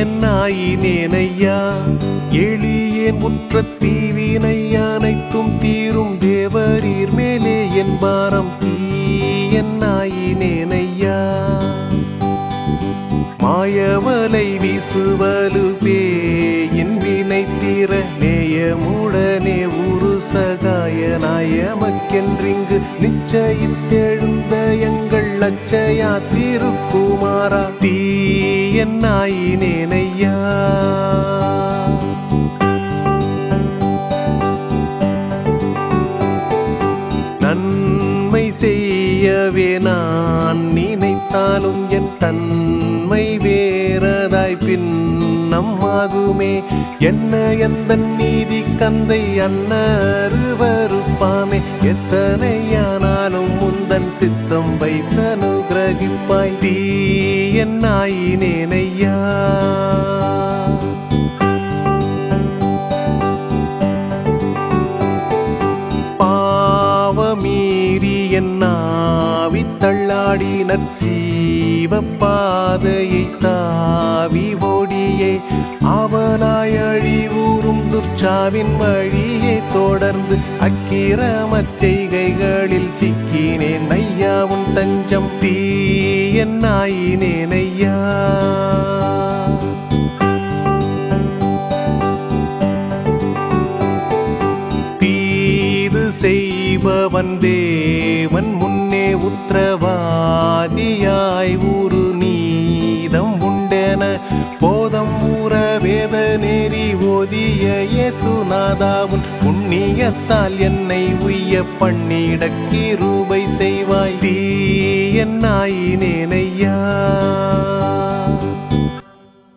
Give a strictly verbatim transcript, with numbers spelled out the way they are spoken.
தீயனாயினேனையா எளியேன் முற்ற தீவினை அனைத்தும் தீரும் தேவரீர் மேலே என் பாரம் தீயனாயினேனையா மாயவலை வீசுவலுவே என் வினை தீர நேயமுடனே உரு சகாய நாயமக்கென்றிங்கு நிச்சயித்தெழுந்த எங்கள் லட்சயா திருக்குமாரா தீயனாயினேனையா நன்மை செய்யவே நான் நினைத்தாலும் என் தன்மை வேறதாய் பின் நம்மாகுமே என்ன எந்த நீதி கந்தை அன்னருவருப்பாமே எத்தனையானாலும் முந்தன் சித்தம் வைத்தனுகிரகிப்பாய் தீயனாயினேனையா பாவமீறி என்னாவி தள்ளாடி நற்சீவ பாதையை தாவி ஓடியே அவனாய் அழிவூறும் துர்ச்சாவின் வழியை தொடர்ந்து அக்கிரமச் செய்கைகளில் சிக்கினேன் ஐயா உன் தஞ்சம் தீயனாயினேனையா தீது செய்பவன் தேவன் முன்னே உத்திரவாதியாய் ஊரு நீதம் உண்டென போதம் ஊற வேத நெறி ஓதிய இயேசுநாதாவுன் புண்ணியத்தால் என்னை உய்ய பண்ணிட கிருபை செய்வாய் தீயனாயினேனையா